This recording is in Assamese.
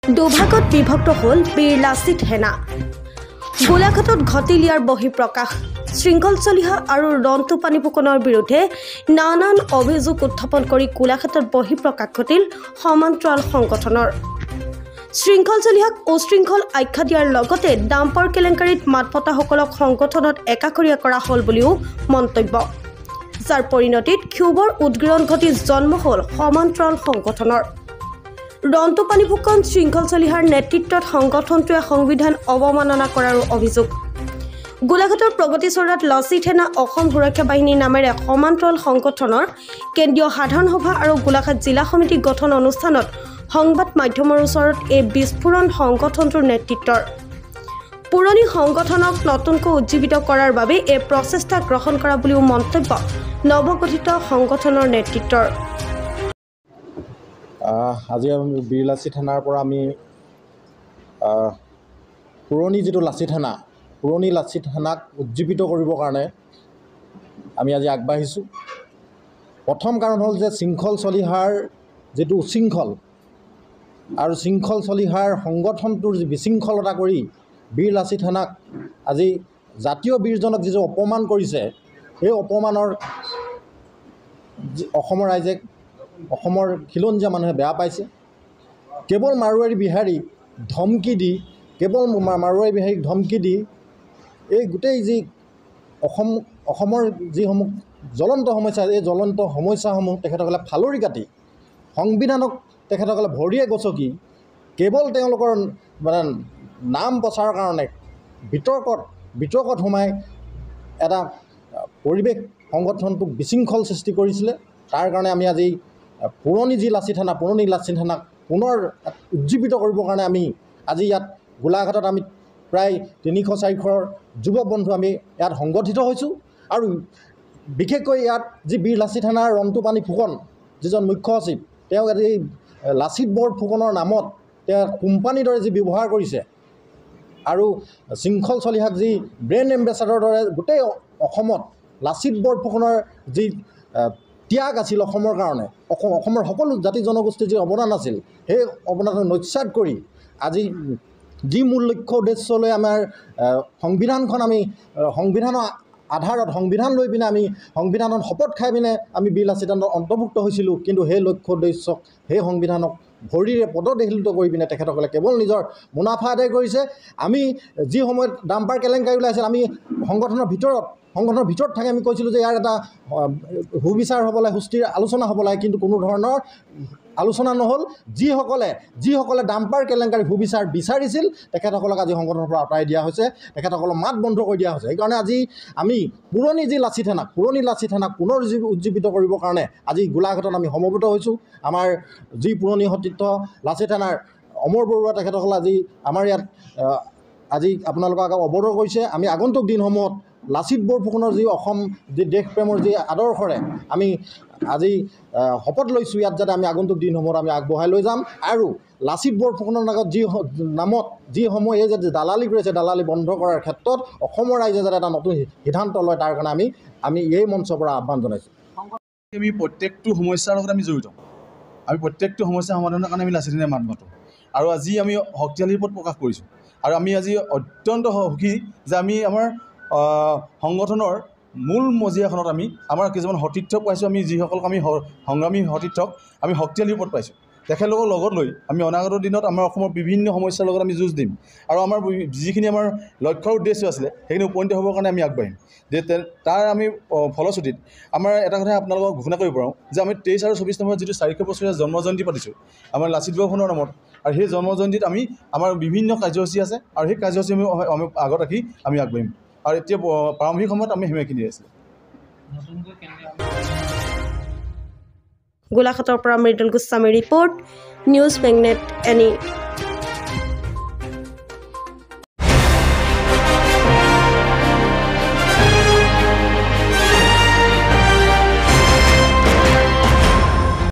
দুভাগত বিভক্ত হ'ল বীৰ লাচিত সেনা। গোলাঘাটত ঘটিলিয়াৰ বহিঃপ্ৰকাশ। শৃংখল চলিহা আৰু ৰন্টু পানী ফুকনৰ বিৰুদ্ধে নানান অভিযোগ উত্থাপন কৰি গোলাঘাটত বহিঃপ্ৰকাশ ঘটিল সমান্তৰাল সংগঠনৰ। শৃংখল চলিহাক উশৃংখল আখ্যা দিয়াৰ লগতে ডাম্পাৰ কেলেংকাৰীত মাতপতাসকলক সংগঠনত একাষৰীয়া কৰা হ'ল বুলিও মন্তব্য, যাৰ পৰিণতিত ক্ষোভৰ উদগীৰণ ঘটি জন্ম হ'ল সমান্তৰাল সংগঠনৰ। ৰন্টু পানী ফুকন শৃংখল চলিহাৰ নেতৃত্বত সংগঠনটোৱে সংবিধান অৱমাননা কৰাৰো অভিযোগ। গোলাঘাটৰ প্ৰগতি চৌৰাত লাচিত সেনা অসম সুৰক্ষা বাহিনী নামেৰে সমান্তৰাল সংগঠনৰ কেন্দ্ৰীয় সাধাৰণ সভা আৰু গোলাঘাট জিলা সমিতি গঠন অনুষ্ঠানত সংবাদ মাধ্যমৰ ওচৰত এই বিস্ফোৰণ সংগঠনটোৰ নেতৃত্বৰ। পুৰণি সংগঠনক নতুনকৈ উজ্জীৱিত কৰাৰ বাবে এই প্ৰচেষ্টা গ্ৰহণ কৰা বুলিও মন্তব্য নৱগঠিত সংগঠনৰ নেতৃত্বৰ। আজি আমি বীৰ লাচিত সেনাৰ পৰা আমি পুৰণি যিটো লাচিত সেনা, পুৰণি লাচিত সেনাক উজ্জীৱিত কৰিবৰ কাৰণে আমি আজি আগবাঢ়িছোঁ। প্ৰথম কাৰণ হ'ল যে শৃংখল চলিহাৰ যিটো উশৃংখল আৰু শৃংখল চলিহাৰ সংগঠনটোৰ যি বিশৃংখলতা কৰি বীৰ লাচিত সেনাক আজি জাতীয় বীৰজনক যিটো অপমান কৰিছে, সেই অপমানৰ অসমৰ ৰাইজে, অসমৰ খিলঞ্জীয়া মানুহে বেয়া পাইছে। কেৱল মাৰোৱাৰী বিহাৰীক ধমকি দি এই গোটেই যি অসমৰ যিসমূহ জ্বলন্ত সমস্যা, এই জ্বলন্ত সমস্যাসমূহ তেখেতসকলে ফালৰি কাটি সংবিধানক তেখেতসকলে ভৰিয়ে গচকি কেৱল তেওঁলোকৰ নাম প্ৰচাৰৰ কাৰণে বিতৰ্কত সোমাই এটা পৰিৱেশ সংগঠনটোক বিশৃংখল সৃষ্টি কৰিছিলে। তাৰ কাৰণে আমি আজি পুৰণি লাচিত সেনাক পুনৰ উজ্জীৱিত কৰিবৰ কাৰণে আমি আজি ইয়াত গোলাঘাটত আমি প্ৰায় 300-400 যুৱ বন্ধু আমি ইয়াত সংগঠিত হৈছোঁ। আৰু বিশেষকৈ ইয়াত যি বীৰ লাচিত সেনাৰ ৰন্টু পানী ফুকন যিজন মুখ্য সচিব, তেওঁ এই লাচিত বৰফুকনৰ নামত তেওঁ কোম্পানীৰ দৰে যি ব্যৱহাৰ কৰিছে আৰু শৃংখল চলিহাক যি ব্ৰেণ্ড এম্বেচাডৰ দৰে গোটেই অসমত লাচিত বৰফুকনৰ যি ত্যাগ আছিল অসমৰ কাৰণে, অসমৰ সকলো জাতি জনগোষ্ঠীৰ যি অৱদান আছিল, সেই অৱদানক নস্যাৎ কৰি আজি যি মূল লক্ষ্য উদ্দেশ্য লৈ আমাৰ সংবিধানখন আমি সংবিধানৰ আধাৰত সংবিধান লৈ পিনে আমি সংবিধানত শপত খাই পিনে আমি বীৰ লাচিত সেনাত অন্তৰ্ভুক্ত হৈছিলোঁ। কিন্তু সেই লক্ষ্য উদ্দেশ্যক, সেই সংবিধানক ভৰিৰে পদদলিত কৰি পিনে তেখেতসকলে কেৱল নিজৰ মুনাফা আদায় কৰিছে। আমি যি সময়ত ডাম্পাৰ কেলেংকাৰী ওলাইছিল, আমি সংগঠনৰ ভিতৰত থাকি আমি কৈছিলোঁ যে ইয়াৰ এটা সুবিচাৰ হ'ব লাগে, সুস্থিৰ আলোচনা হ'ব লাগে, কিন্তু কোনো ধৰণৰ আলোচনা নহ'ল। যিসকলে ডাম্পাৰ কেলেংকাৰী সুবিচাৰ বিচাৰিছিল তেখেতসকলক আজি সংগঠনৰ পৰা আঁতৰাই দিয়া হৈছে, তেখেতসকলক মাত বন্ধ কৰি দিয়া হৈছে। সেইকাৰণে আজি আমি পুৰণি লাচিত সেনাক পুনৰ উজ্জীৱিত কৰিবৰ কাৰণে আজি গোলাঘাটত আমি সমবেত হৈছোঁ। আমাৰ যি পুৰণি সতীৰ্থ লাচিত সেনাৰ অমৰ বৰুৱা তেখেতসকলে আজি আমাৰ ইয়াত আজি আপোনালোকক আগত অৱগত কৰিছে। আমি আগন্তুক দিনসমূহত লাচিত বৰফুকনৰ যি অসম যি দেশপ্ৰেমৰ যি আদৰ্শৰে আমি আজি শপত লৈছোঁ, ইয়াত যাতে আমি আগন্তুক দিনসমূহত আমি আগবঢ়াই লৈ যাম। আৰু লাচিত বৰফুকনৰ আগত যিসমূহ এই যে দালালি কৰিছে, দালালি বন্ধ কৰাৰ ক্ষেত্ৰত অসমৰ ৰাইজে যাতে এটা নতুন সিদ্ধান্ত লয়, তাৰ কাৰণে আমি এই মঞ্চৰ পৰা আহ্বান জনাইছোঁ। আমি প্ৰত্যেকটো সমস্যাৰ লগত আমি জড়িত, আমি প্ৰত্যেকটো সমস্যা সমাধানৰ কাৰণে আমি লাচিত সেনাই মাত মাতোঁ। আৰু আজি আমি শক্তিশালীৰ ওপৰত প্ৰকাশ কৰিছোঁ। আৰু আমি আজি অত্যন্ত সুখী যে আমি আমাৰ সংগঠনৰ মূল মজিয়াখনত আমি আমাৰ কিছুমান সতীৰ্থক পাইছোঁ। আমি যিসকলক আমি সংগ্ৰামী সতীৰ্থক আমি শক্তিশালীৰ ওপৰত পাইছোঁ। তেখেতলোকৰ লগত লৈ আমি অনাগত দিনত আমাৰ অসমৰ বিভিন্ন সমস্যাৰ লগত আমি যুঁজ দিম। আৰু আমাৰ যিখিনি আমাৰ লক্ষ্যৰ উদ্দেশ্য আছিলে সেইখিনি উপনীত হ'বৰ কাৰণে আমি আগবাঢ়িম। যে তাৰ আমি ফলশ্ৰুতিত আমাৰ এটা কথা আপোনালোকক ঘোষণা কৰিব পাৰোঁ যে আমি 23 আৰু 24 নম্বৰত যিটো 400 বছৰীয়া জন্মজয়ন্তী পাতিছোঁ আমাৰ লাচিত বৰফুকনৰ নামত, আৰু সেই জন্মজয়ন্তীত আমাৰ বিভিন্ন কাৰ্যসূচী আছে, আৰু সেই কাৰ্যসূচী আমি আগত ৰাখি আমি আগবাঢ়িম। আৰু এতিয়া প্ৰাৰম্ভিক সময়ত আমি সিমানখিনি আছিলোঁ। গোলাঘাটৰ পৰা মৃদুল গোস্বামীৰ ৰিপৰ্ট, নিউজ মেগনেট এনি।